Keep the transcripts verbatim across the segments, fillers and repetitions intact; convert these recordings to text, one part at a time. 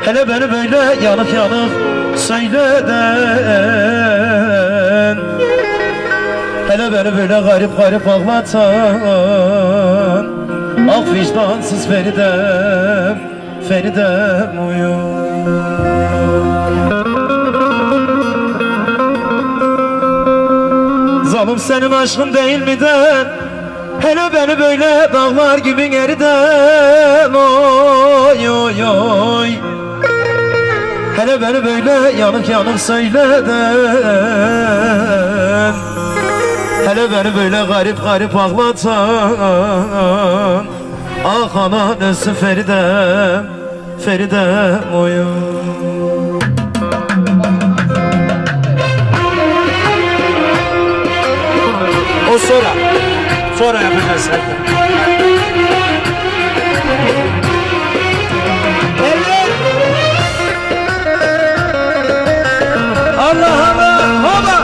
Hele beni böyle yanık yanık söyleden, hele beni böyle garip garip ağlatan, ah vicdansız Feridem, Feridem uyu. Zalim senin aşkın değil miden, hele beni böyle dağlar gibi eriden, oy oy oy. Hele beni böyle yanık yanık söyleden, hele beni böyle garip garip ağlatan, ah anan ölsün Feridem, Feridem oyun. O sonra, sonra yapacağız sen. Allah Allah, baba.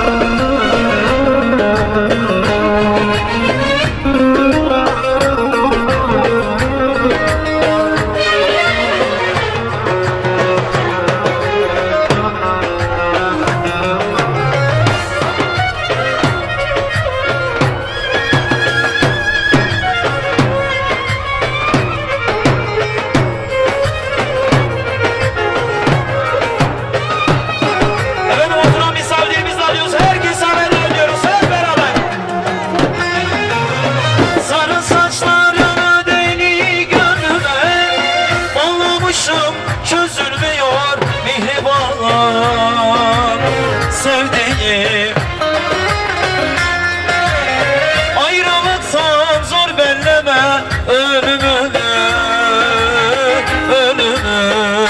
Çözülmüyor mihriban sevdiğim, ayrılıktan zor belleme ölümü, ölümü.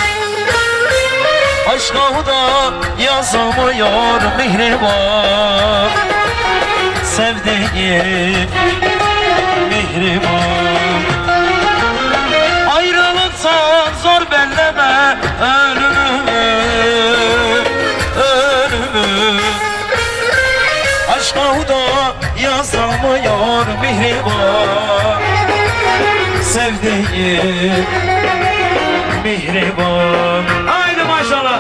Aşka da yazamıyor mihriban sevdiğim, mihriban. Ayrılıktan zor belleme ölümü, ölümü. Aşka da yazamıyor mihriban sevdiğim, mihriban. Haydi maşallah.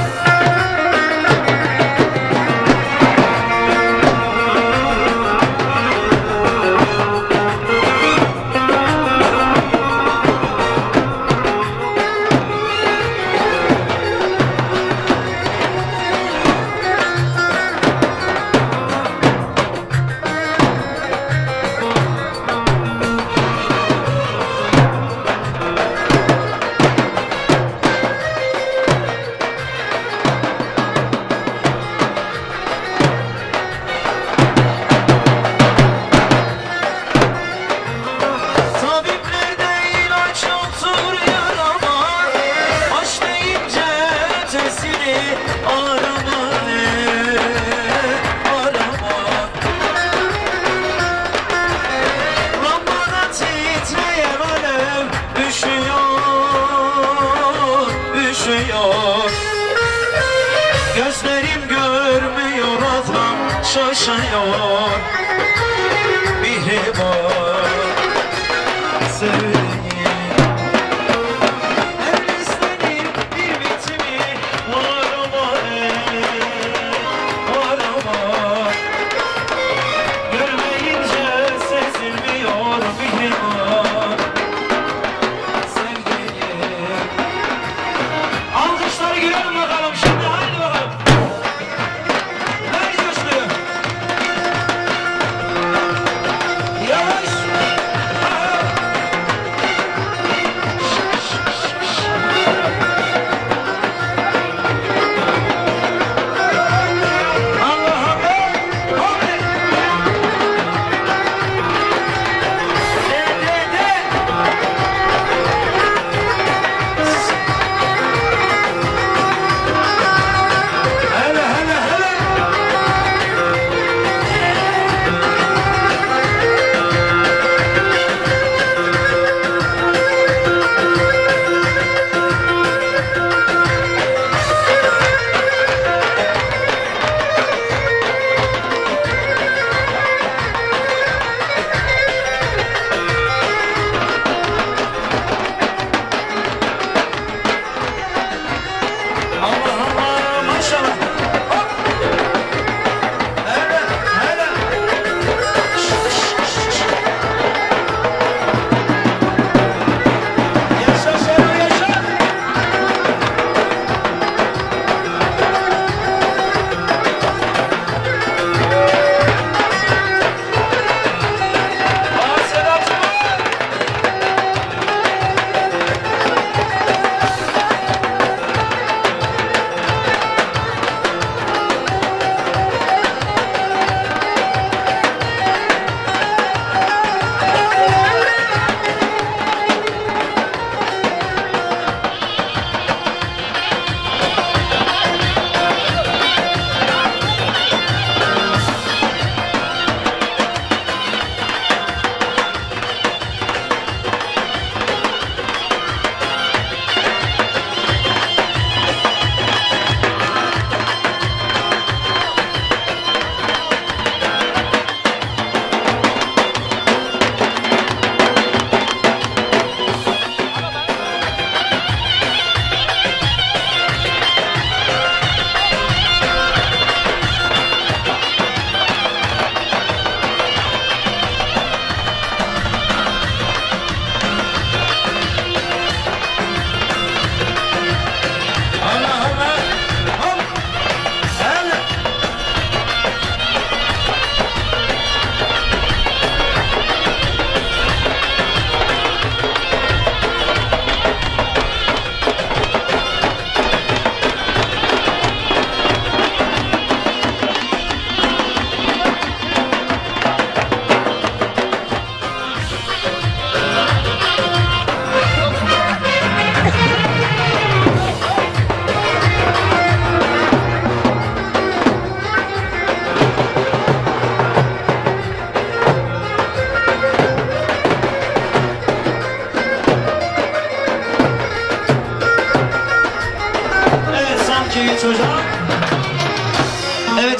Gözlerim görmüyor, adam şaşıyor mihriban sevdiğim. Her istedim bir bitimi var ama var ama görmeyince sezilmiyor mihriban sevdiğim. Alkışları girelim bakalım şimdi, haydi bakalım. Yes!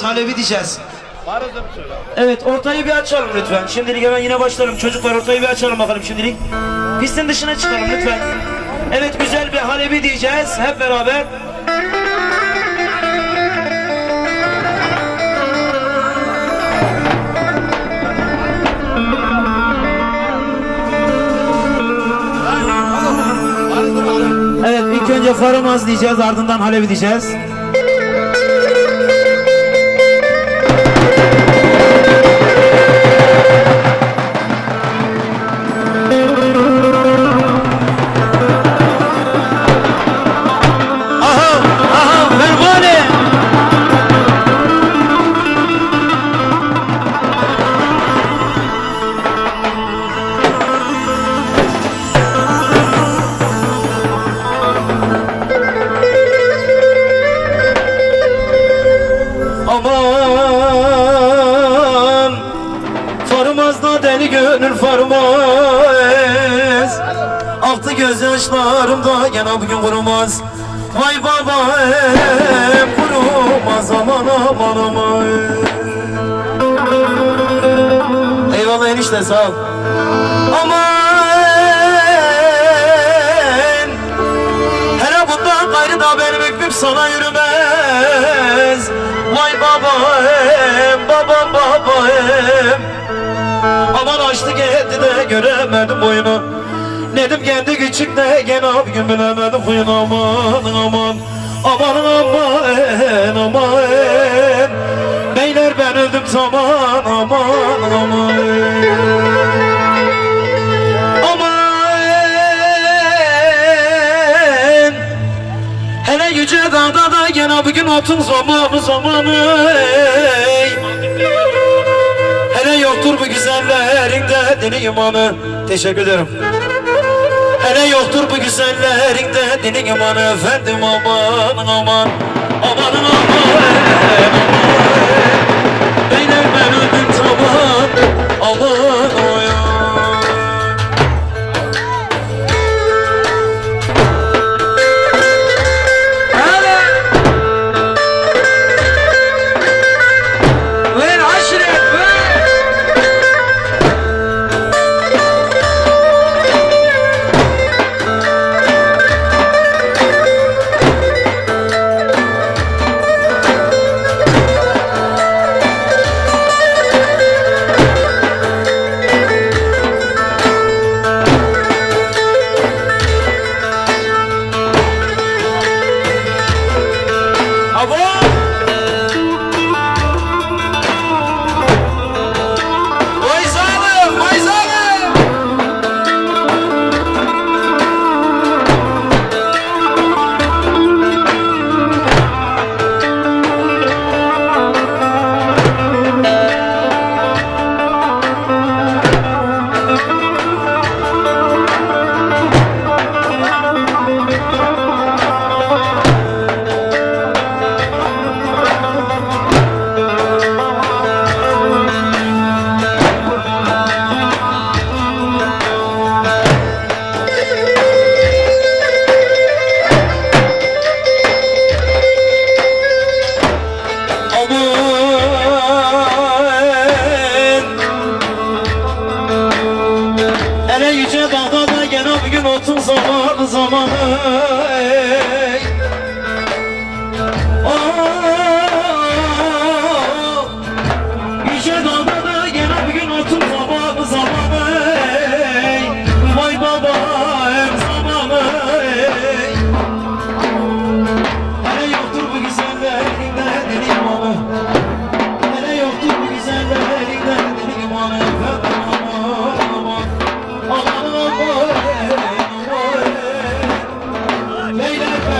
Halevi diyeceğiz. Evet, ortayı bir açalım lütfen. Şimdilik hemen yine başlarım. Çocuklar ortayı bir açalım bakalım şimdilik. Pistin dışına çıkalım lütfen. Evet, güzel bir Halevi diyeceğiz hep beraber. Evet, ilk önce Farımaz diyeceğiz, ardından Halevi diyeceğiz. Aman Farmaz'da deli gönül farmaz, aktı gözyaşlarımda gene bugün kurumaz. Vay babam kurumaz, aman aman aman. Eyvallah enişte, sağ ol. Aman hele bundan gayrı da benim hükmüm sana yürümez. Vay babam, babam babam. Aman açtı gitti de göremedim boyunu. Nedim kendi küçük de gene bir gün bilemedim huyunu. Aman aman, aman aman aman. Beyler ben öldüm tamam, aman aman. Aman hele yüce dağda da gene bugün otun zamanı zamanı. Hele yoktur bu güzellerinde dini imanı. Teşekkür ederim. Hele yoktur bu güzellerinde dini imanı efendim, aman aman aman aman aman. Beyler ben öldüm tamam, aman aman. Leyla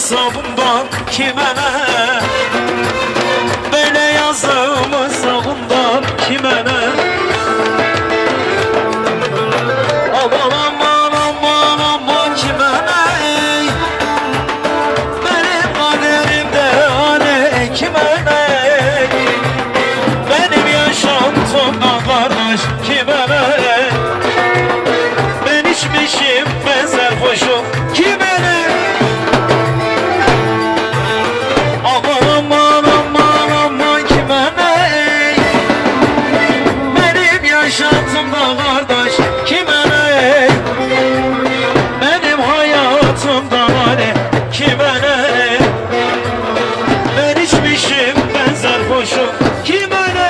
hesabımdan kime ne? Böyle yazdım hesabımdan kime ne? Aman aman aman aman kime ne? Benim kaderimde hani kime ne? Benim yaşantımda kardeş kime ne? Ben içmişim ben sarhoşum kime ne? Aman aman aman aman kime ne? Benim yaşantımda kardeş kime ne? Benim hayatımda hani kime ne? Ben içmişim ben sarhoşum kime ne?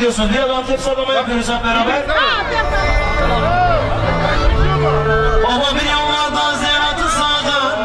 istiyorsun diye Antep sallama yapıyoruz hep beraber. Baba bir yollardan zeynatı sağdan.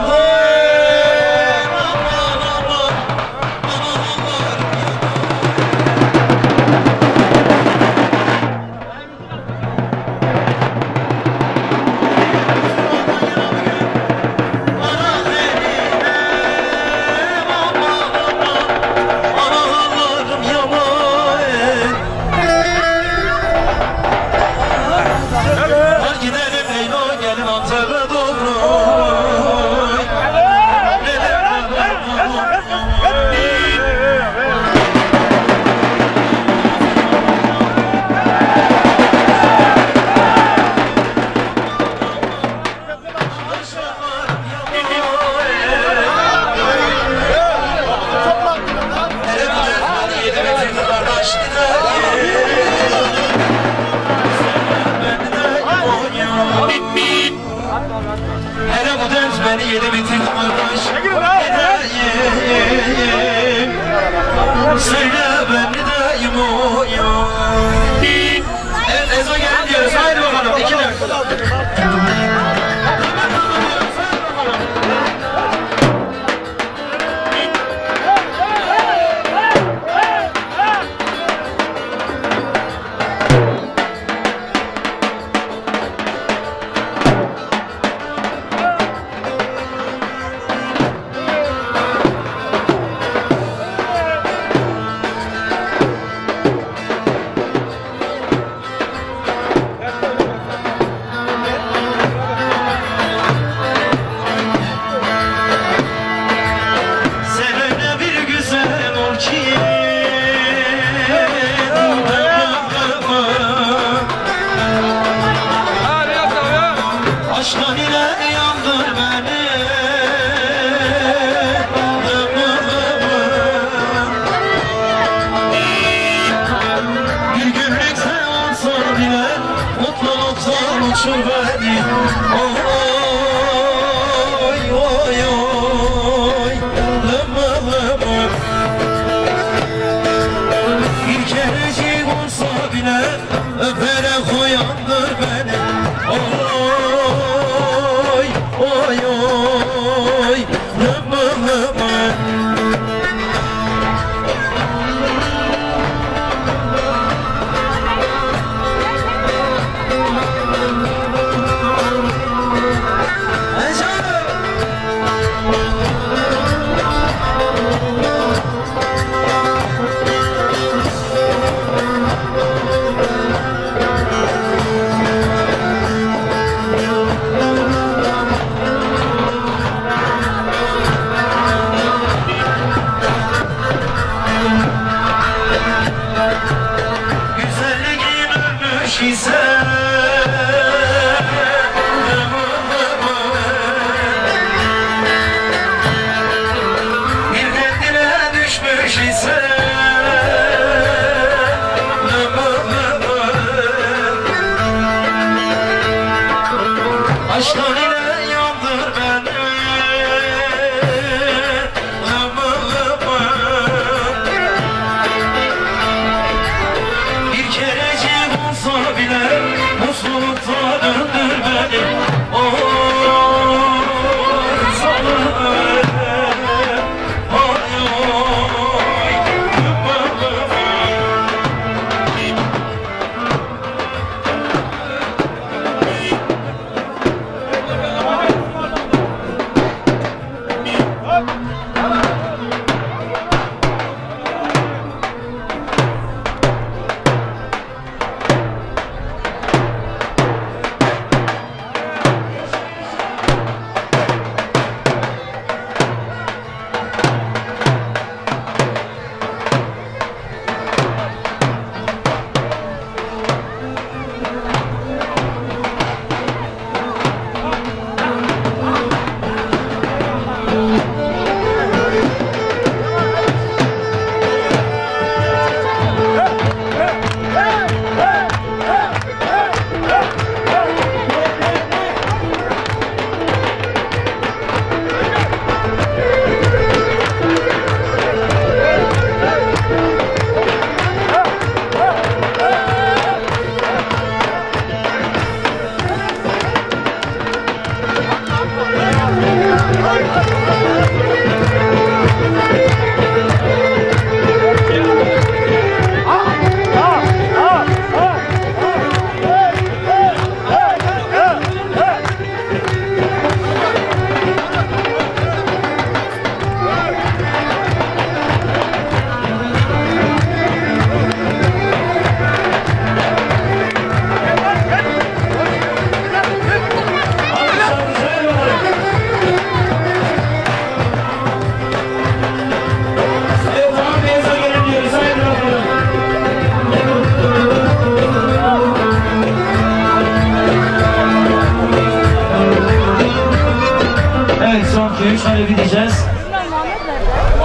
Hele bu ders beni yedi bitirdi kardeş. Söyle ben ne deyim o ya. Evet Ezo gelin diyoruz. Haydi bakalım. İki dakika. Aşkın ile yandır beni. Bir günlük sen olsan bile mutluluktan uçur beni. Oy oy oy lama lama. Bir kerecik olsa bile öperek uyandır beni. Oy oy oy lama lama.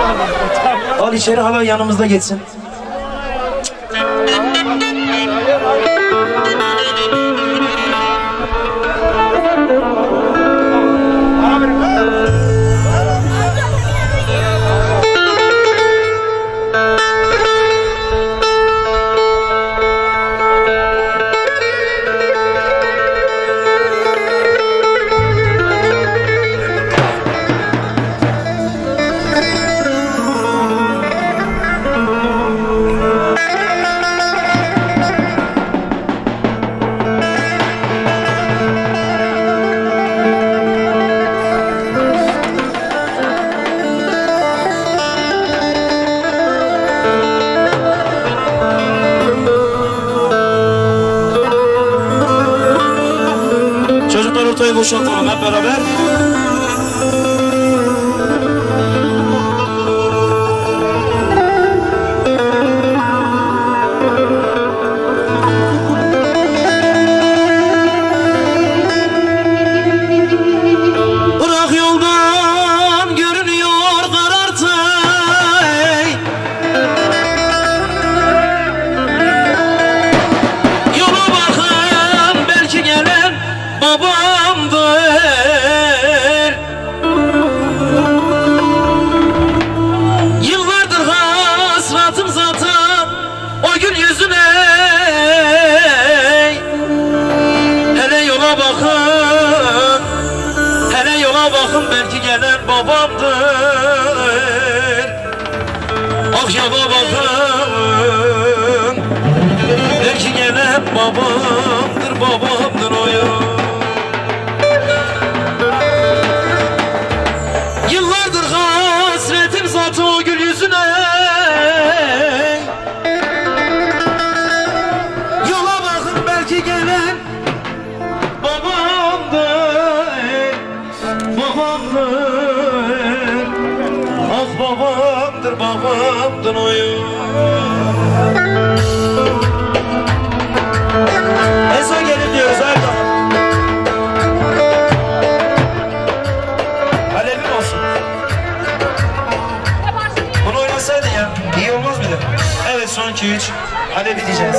Al içeri, hala yanımızda geçsin. Ortayı boşaltalım hep beraber. Irak yoldan görünüyor karartı. Yola bakın, belki gelen babamdır. Yıllardır hasratım zaten o gün yüzüne. Hele yola bakın, hele yola bakın, belki gelen babamdır. Ah yola bakın, belki gelen babamdır, babamdır o ya. Yıllardır hasretim zaten o gül yüzüne. Yola bakın, belki gelen babamdır, babamdır. Ah babamdır, babamdır oyun. En son gelin diyoruz Erdoğan. Alevim olsun. Bunu oynasaydın ya, iyi olmaz mıydı? Evet, son iki üç. Alevi diyeceğiz.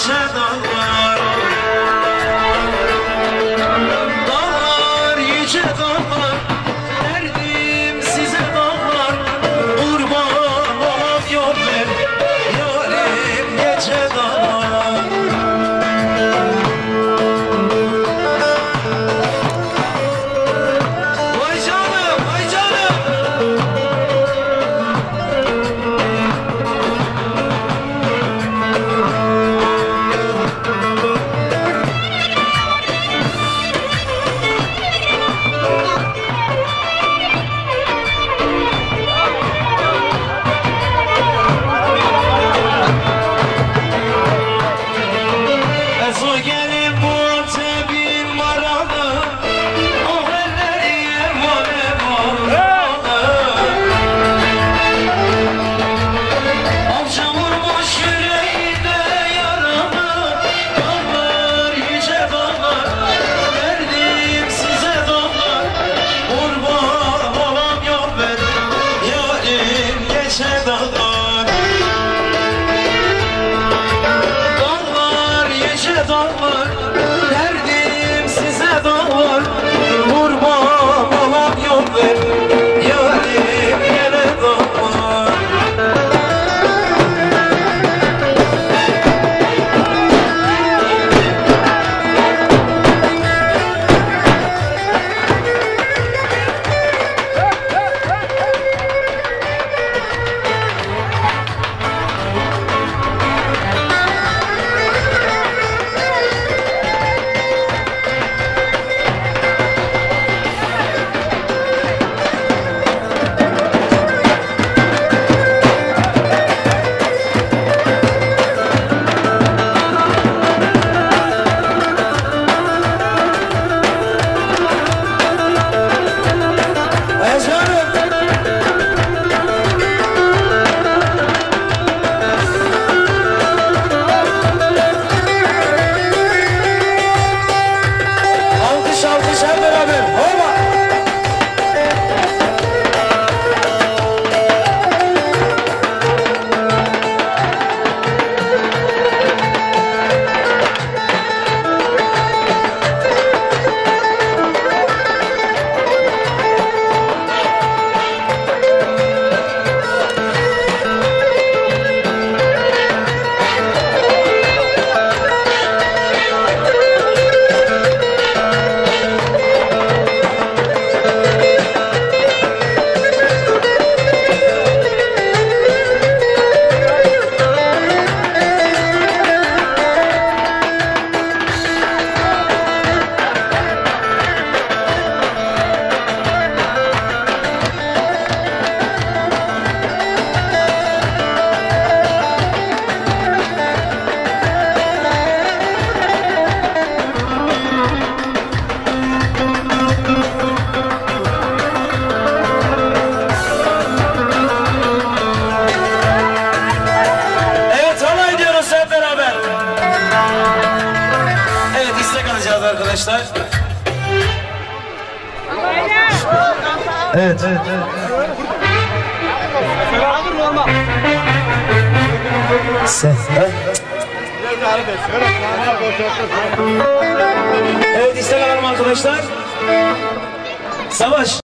geçe dağlar. Dağlar yüce dağlar, derdim size dağlar. Kurban olam yol ver, yarim geçe dağlar. Vay canım, vay canım. Ezo gelin bu Antep'in maralı, oh elleri eman emalı. Avca vurmuş yüreğine yaralı, dağlar yüce dağlar, verdim size dağlar. Kurban olam yol ver, yarim geçe dağlar. Dağlar yüce dağlar, derdim size dağlar. Kurban olam yol ver, yarim gele dağlar. Alkış alkış hep beraber. Hova. Evet, halay ediyoruz hep beraber. Evet, istek alacağız arkadaşlar. Evet, evet, evet. Sen, evet, istek alalım arkadaşlar. Savaş.